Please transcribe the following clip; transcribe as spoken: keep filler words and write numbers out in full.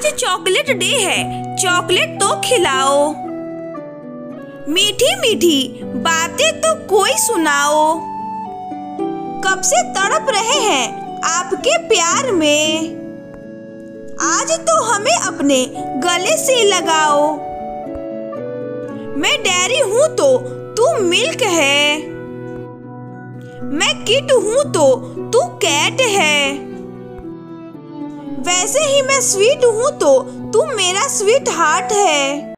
आज chocolate day है, chocolate तो खिलाओ। मीठी मीठी बातें तो कोई सुनाओ। कब से तड़प रहे हैं आपके प्यार में, आज तो हमें अपने गले से लगाओ। मैं डेयरी हूँ तो तू मिल्क है, मैं किट हूँ तो तू कैट है। वैसे ही मैं स्वीट हूँ तो तू मेरा स्वीट हार्ट है।